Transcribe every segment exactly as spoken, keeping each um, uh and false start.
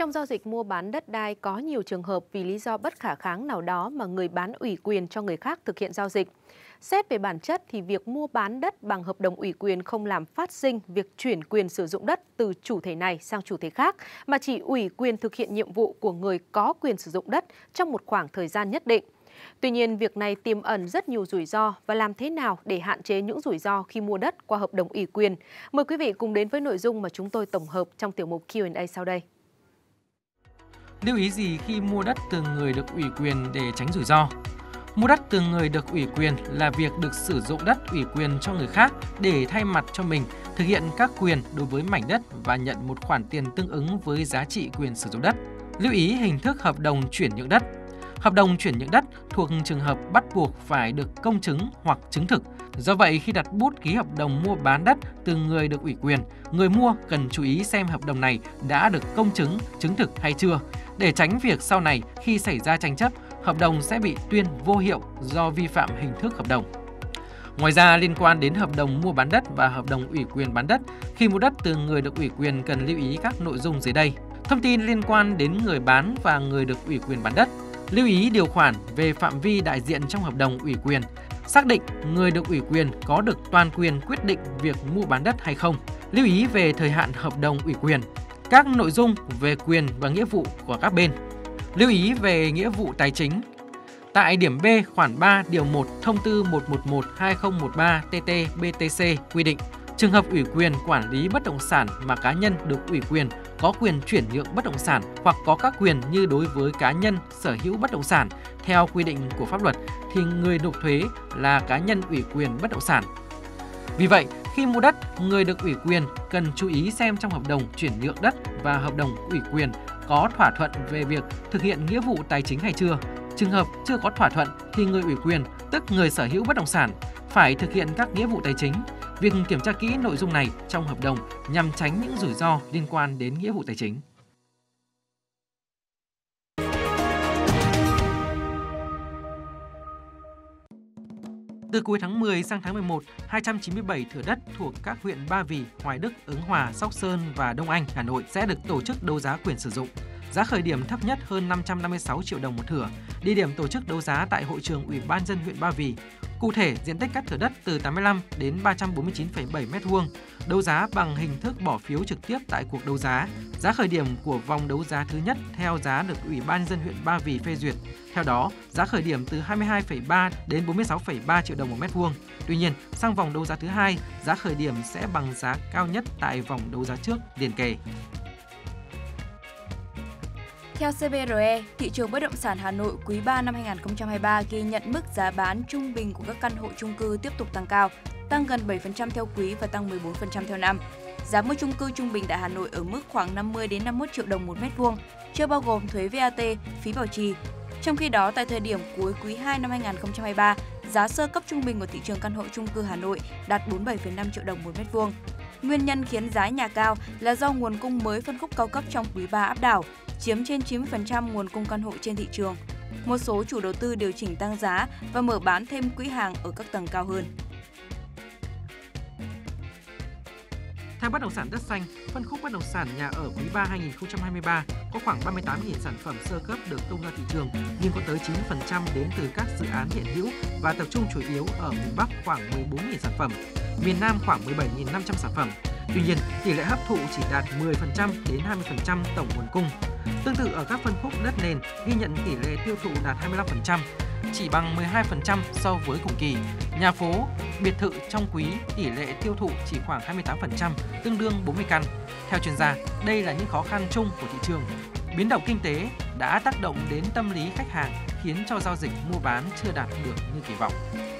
Trong giao dịch mua bán đất đai có nhiều trường hợp vì lý do bất khả kháng nào đó mà người bán ủy quyền cho người khác thực hiện giao dịch. Xét về bản chất thì việc mua bán đất bằng hợp đồng ủy quyền không làm phát sinh việc chuyển quyền sử dụng đất từ chủ thể này sang chủ thể khác, mà chỉ ủy quyền thực hiện nhiệm vụ của người có quyền sử dụng đất trong một khoảng thời gian nhất định. Tuy nhiên, việc này tiềm ẩn rất nhiều rủi ro và làm thế nào để hạn chế những rủi ro khi mua đất qua hợp đồng ủy quyền? Mời quý vị cùng đến với nội dung mà chúng tôi tổng hợp trong tiểu mục Q and A sau đây. Lưu ý gì khi mua đất từ người được ủy quyền để tránh rủi ro? Mua đất từ người được ủy quyền là việc được sử dụng đất ủy quyền cho người khác để thay mặt cho mình thực hiện các quyền đối với mảnh đất và nhận một khoản tiền tương ứng với giá trị quyền sử dụng đất. Lưu ý hình thức hợp đồng chuyển nhượng đất. Hợp đồng chuyển nhượng đất thuộc trường hợp bắt buộc phải được công chứng hoặc chứng thực. Do vậy, khi đặt bút ký hợp đồng mua bán đất từ người được ủy quyền, người mua cần chú ý xem hợp đồng này đã được công chứng, chứng thực hay chưa, để tránh việc sau này khi xảy ra tranh chấp, hợp đồng sẽ bị tuyên vô hiệu do vi phạm hình thức hợp đồng. Ngoài ra, liên quan đến hợp đồng mua bán đất và hợp đồng ủy quyền bán đất, khi mua đất từ người được ủy quyền cần lưu ý các nội dung dưới đây. Thông tin liên quan đến người bán và người được ủy quyền bán đất. Lưu ý điều khoản về phạm vi đại diện trong hợp đồng ủy quyền. Xác định người được ủy quyền có được toàn quyền quyết định việc mua bán đất hay không. Lưu ý về thời hạn hợp đồng ủy quyền. Các nội dung về quyền và nghĩa vụ của các bên. Lưu ý về nghĩa vụ tài chính. Tại điểm B khoản ba điều một thông tư một một một hai không một ba T T B T C quy định, trường hợp ủy quyền quản lý bất động sản mà cá nhân được ủy quyền có quyền chuyển nhượng bất động sản hoặc có các quyền như đối với cá nhân sở hữu bất động sản theo quy định của pháp luật thì người nộp thuế là cá nhân ủy quyền bất động sản. Vì vậy, khi mua đất, người được ủy quyền cần chú ý xem trong hợp đồng chuyển nhượng đất và hợp đồng ủy quyền có thỏa thuận về việc thực hiện nghĩa vụ tài chính hay chưa. Trường hợp chưa có thỏa thuận thì người ủy quyền, tức người sở hữu bất động sản, phải thực hiện các nghĩa vụ tài chính. Việc kiểm tra kỹ nội dung này trong hợp đồng nhằm tránh những rủi ro liên quan đến nghĩa vụ tài chính. Từ cuối tháng mười sang tháng mười một, hai trăm chín mươi bảy thửa đất thuộc các huyện Ba Vì, Hoài Đức, Ứng Hòa, Sóc Sơn và Đông Anh, Hà Nội sẽ được tổ chức đấu giá quyền sử dụng. Giá khởi điểm thấp nhất hơn năm trăm năm mươi sáu triệu đồng một thửa. Địa điểm tổ chức đấu giá tại hội trường Ủy ban nhân dân huyện Ba Vì. Cụ thể, diện tích các thửa đất từ tám mươi lăm đến ba trăm bốn mươi chín phẩy bảy mét vuông. Đấu giá bằng hình thức bỏ phiếu trực tiếp tại cuộc đấu giá. Giá khởi điểm của vòng đấu giá thứ nhất theo giá được Ủy ban nhân dân huyện Ba Vì phê duyệt. Theo đó, giá khởi điểm từ hai mươi hai phẩy ba đến bốn mươi sáu phẩy ba triệu đồng một mét vuông. Tuy nhiên, sang vòng đấu giá thứ hai, giá khởi điểm sẽ bằng giá cao nhất tại vòng đấu giá trước liền kề. Theo C B R E, thị trường bất động sản Hà Nội quý ba năm hai nghìn không trăm hai mươi ba ghi nhận mức giá bán trung bình của các căn hộ chung cư tiếp tục tăng cao, tăng gần bảy phần trăm theo quý và tăng mười bốn phần trăm theo năm. Giá mua chung cư trung bình tại Hà Nội ở mức khoảng năm mươi đến năm mươi mốt triệu đồng một mét vuông, chưa bao gồm thuế V A T, phí bảo trì. Trong khi đó, tại thời điểm cuối quý hai năm hai nghìn không trăm hai mươi ba, giá sơ cấp trung bình của thị trường căn hộ chung cư Hà Nội đạt bốn mươi bảy phẩy năm triệu đồng một mét vuông. Nguyên nhân khiến giá nhà cao là do nguồn cung mới phân khúc cao cấp trong quý ba áp đảo, chiếm trên chín mươi phần trăm nguồn cung căn hộ trên thị trường. Một số chủ đầu tư điều chỉnh tăng giá và mở bán thêm quỹ hàng ở các tầng cao hơn. Theo bất động sản đất xanh, phân khúc bất động sản nhà ở quý ba hai nghìn không trăm hai mươi ba có khoảng ba mươi tám nghìn sản phẩm sơ cấp được tung ra thị trường, nhưng có tới chín mươi phần trăm đến từ các dự án hiện hữu và tập trung chủ yếu ở miền Bắc khoảng mười bốn nghìn sản phẩm, miền Nam khoảng mười bảy nghìn năm trăm sản phẩm. Tuy nhiên, tỷ lệ hấp thụ chỉ đạt mười phần trăm đến hai mươi phần trăm tổng nguồn cung. Tương tự ở các phân khúc đất nền, ghi nhận tỷ lệ tiêu thụ đạt hai mươi lăm phần trăm, chỉ bằng mười hai phần trăm so với cùng kỳ. Nhà phố, biệt thự trong quý, tỷ lệ tiêu thụ chỉ khoảng hai mươi tám phần trăm, tương đương bốn mươi căn. Theo chuyên gia, đây là những khó khăn chung của thị trường. Biến động kinh tế đã tác động đến tâm lý khách hàng, khiến cho giao dịch mua bán chưa đạt được như kỳ vọng.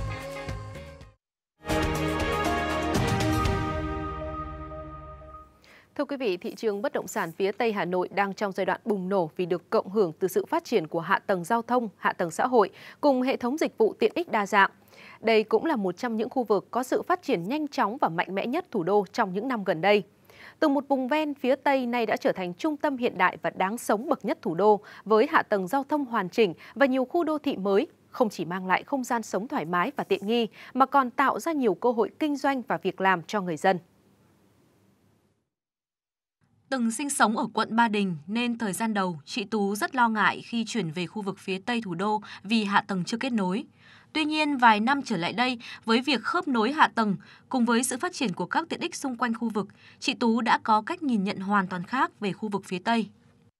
Thưa quý vị, thị trường bất động sản phía Tây Hà Nội đang trong giai đoạn bùng nổ vì được cộng hưởng từ sự phát triển của hạ tầng giao thông, hạ tầng xã hội cùng hệ thống dịch vụ tiện ích đa dạng. Đây cũng là một trong những khu vực có sự phát triển nhanh chóng và mạnh mẽ nhất thủ đô trong những năm gần đây. Từ một vùng ven phía Tây nay đã trở thành trung tâm hiện đại và đáng sống bậc nhất thủ đô với hạ tầng giao thông hoàn chỉnh và nhiều khu đô thị mới, không chỉ mang lại không gian sống thoải mái và tiện nghi mà còn tạo ra nhiều cơ hội kinh doanh và việc làm cho người dân. Từng sinh sống ở quận Ba Đình nên thời gian đầu, chị Tú rất lo ngại khi chuyển về khu vực phía Tây thủ đô vì hạ tầng chưa kết nối. Tuy nhiên, vài năm trở lại đây, với việc khớp nối hạ tầng cùng với sự phát triển của các tiện ích xung quanh khu vực, chị Tú đã có cách nhìn nhận hoàn toàn khác về khu vực phía Tây.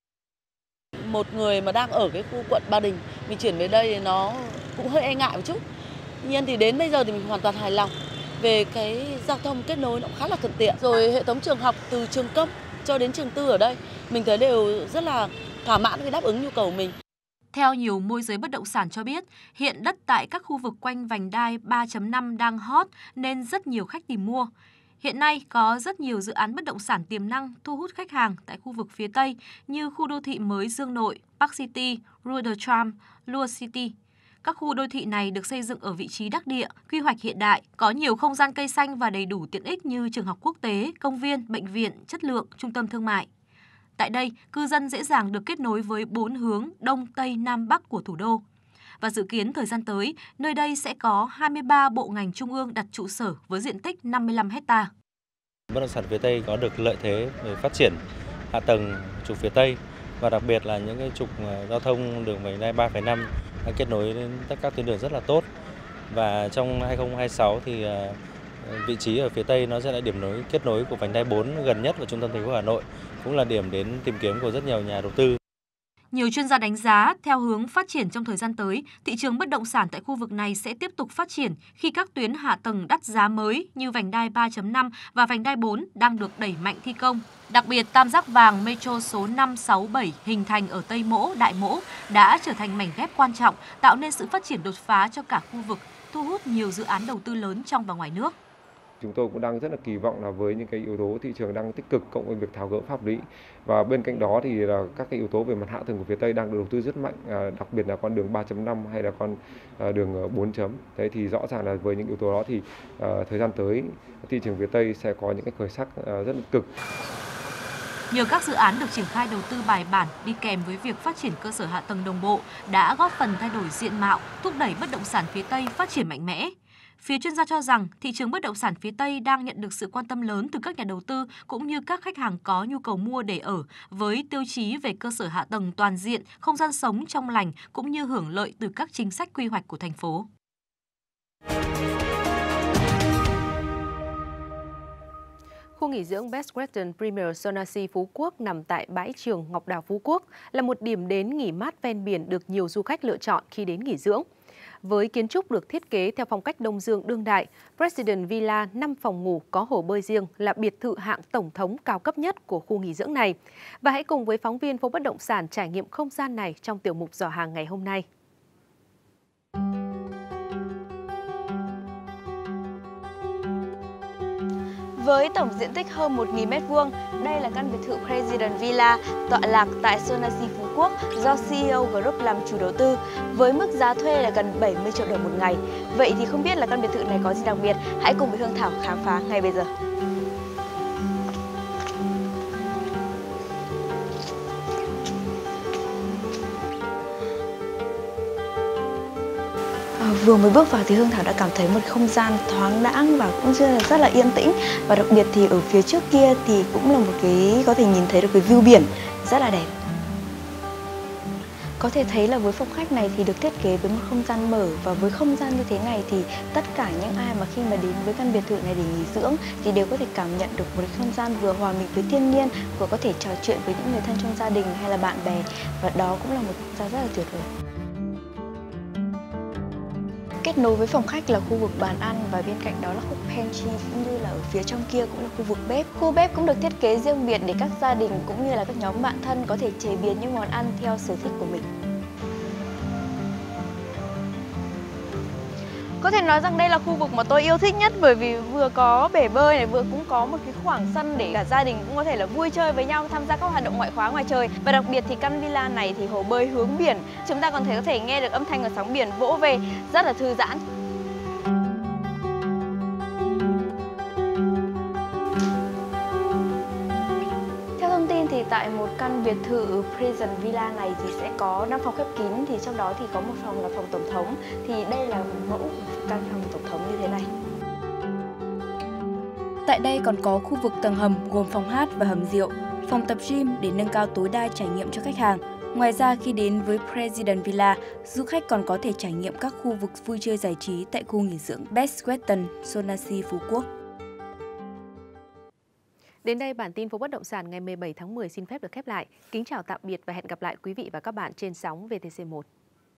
Một người mà đang ở cái khu quận Ba Đình, mình chuyển về đây nó cũng hơi e ngại một chút. Tuy nhiên thì đến bây giờ thì mình hoàn toàn hài lòng về cái giao thông kết nối, nó cũng khá là thuận tiện. Rồi hệ thống trường học từ trường công cho đến trường tư ở đây, mình thấy đều rất là thỏa mãn cái đáp ứng nhu cầu của mình. Theo nhiều môi giới bất động sản cho biết, hiện đất tại các khu vực quanh vành đai ba chấm năm đang hot nên rất nhiều khách tìm mua. Hiện nay có rất nhiều dự án bất động sản tiềm năng thu hút khách hàng tại khu vực phía Tây như khu đô thị mới Dương Nội, Park City, Rue de Trump, Lua City. Các khu đô thị này được xây dựng ở vị trí đắc địa, quy hoạch hiện đại, có nhiều không gian cây xanh và đầy đủ tiện ích như trường học quốc tế, công viên, bệnh viện, chất lượng, trung tâm thương mại. Tại đây, cư dân dễ dàng được kết nối với bốn hướng Đông, Tây, Nam, Bắc của thủ đô. Và dự kiến thời gian tới, nơi đây sẽ có hai mươi ba bộ ngành trung ương đặt trụ sở với diện tích năm mươi lăm héc ta. Bất động sản phía Tây có được lợi thế về phát triển hạ tầng trục phía Tây và đặc biệt là những cái trục giao thông đường vành đai ba phẩy năm đã kết nối đến tất cả các tuyến đường rất là tốt. Và trong hai không hai sáu thì vị trí ở phía Tây nó sẽ là điểm nối kết nối của vành đai bốn gần nhất vào trung tâm thành phố Hà Nội, cũng là điểm đến tìm kiếm của rất nhiều nhà đầu tư. Nhiều chuyên gia đánh giá, theo hướng phát triển trong thời gian tới, thị trường bất động sản tại khu vực này sẽ tiếp tục phát triển khi các tuyến hạ tầng đắt giá mới như vành đai ba chấm năm và vành đai bốn đang được đẩy mạnh thi công. Đặc biệt, tam giác vàng Metro số năm, sáu, bảy hình thành ở Tây Mỗ, Đại Mỗ đã trở thành mảnh ghép quan trọng, tạo nên sự phát triển đột phá cho cả khu vực, thu hút nhiều dự án đầu tư lớn trong và ngoài nước. Chúng tôi cũng đang rất là kỳ vọng là với những cái yếu tố thị trường đang tích cực cộng với việc tháo gỡ pháp lý và bên cạnh đó thì là các cái yếu tố về mặt hạ tầng của phía Tây đang được đầu tư rất mạnh, đặc biệt là con đường ba chấm năm hay là con đường bốn chấm. Thế thì rõ ràng là với những yếu tố đó thì uh, thời gian tới thị trường phía Tây sẽ có những cái khởi sắc uh, rất là cực. Nhờ các dự án được triển khai đầu tư bài bản đi kèm với việc phát triển cơ sở hạ tầng đồng bộ đã góp phần thay đổi diện mạo, thúc đẩy bất động sản phía Tây phát triển mạnh mẽ. Phía chuyên gia cho rằng thị trường bất động sản phía Tây đang nhận được sự quan tâm lớn từ các nhà đầu tư cũng như các khách hàng có nhu cầu mua để ở với tiêu chí về cơ sở hạ tầng toàn diện, không gian sống trong lành cũng như hưởng lợi từ các chính sách quy hoạch của thành phố. Khu nghỉ dưỡng Best Western Premier Sonasi Phú Quốc nằm tại bãi trường Ngọc Đào Phú Quốc là một điểm đến nghỉ mát ven biển được nhiều du khách lựa chọn khi đến nghỉ dưỡng. Với kiến trúc được thiết kế theo phong cách Đông Dương đương đại, President Villa năm phòng ngủ có hồ bơi riêng là biệt thự hạng tổng thống cao cấp nhất của khu nghỉ dưỡng này. Và hãy cùng với phóng viên phố bất động sản trải nghiệm không gian này trong tiểu mục Giỏ hàng ngày hôm nay. Với tổng diện tích hơn một nghìn mét vuông, đây là căn biệt thự President Villa tọa lạc tại Sonasi Phú Quốc do xê e ô Group làm chủ đầu tư, với mức giá thuê là gần bảy mươi triệu đồng một ngày. Vậy thì không biết là căn biệt thự này có gì đặc biệt? Hãy cùng với Hương Thảo khám phá ngay bây giờ. Vừa mới bước vào thì Hương Thảo đã cảm thấy một không gian thoáng đãng và cũng rất là yên tĩnh. Và đặc biệt thì ở phía trước kia thì cũng là một cái có thể nhìn thấy được cái view biển rất là đẹp. Có thể thấy là với phòng khách này thì được thiết kế với một không gian mở, và với không gian như thế này thì tất cả những ai mà khi mà đến với căn biệt thự này để nghỉ dưỡng thì đều có thể cảm nhận được một không gian vừa hòa mình với thiên nhiên, vừa có thể trò chuyện với những người thân trong gia đình hay là bạn bè, và đó cũng là một không gian rất là tuyệt vời. Kết nối với phòng khách là khu vực bàn ăn và bên cạnh đó là khu pantry, cũng như là ở phía trong kia cũng là khu vực bếp. Khu bếp cũng được thiết kế riêng biệt để các gia đình cũng như là các nhóm bạn thân có thể chế biến những món ăn theo sở thích của mình. Có thể nói rằng đây là khu vực mà tôi yêu thích nhất, bởi vì vừa có bể bơi này, vừa cũng có một cái khoảng sân để cả gia đình cũng có thể là vui chơi với nhau, tham gia các hoạt động ngoại khóa ngoài trời. Và đặc biệt thì căn villa này thì hồ bơi hướng biển, chúng ta còn thể có thể nghe được âm thanh của sóng biển vỗ về, rất là thư giãn. Thì tại một căn biệt thự President Villa này thì sẽ có năm phòng khép kín, thì trong đó thì có một phòng là phòng tổng thống. Thì đây là mẫu của căn phòng tổng thống như thế này. Tại đây còn có khu vực tầng hầm gồm phòng hát và hầm rượu. phòng tập gym để nâng cao tối đa trải nghiệm cho khách hàng. Ngoài ra, khi đến với President Villa, du khách còn có thể trải nghiệm các khu vực vui chơi giải trí tại khu nghỉ dưỡng Best Western Sonasi Phú Quốc. Đến đây, bản tin phố bất động sản ngày mười bảy tháng mười xin phép được khép lại. Kính chào tạm biệt và hẹn gặp lại quý vị và các bạn trên sóng vê tê xê một.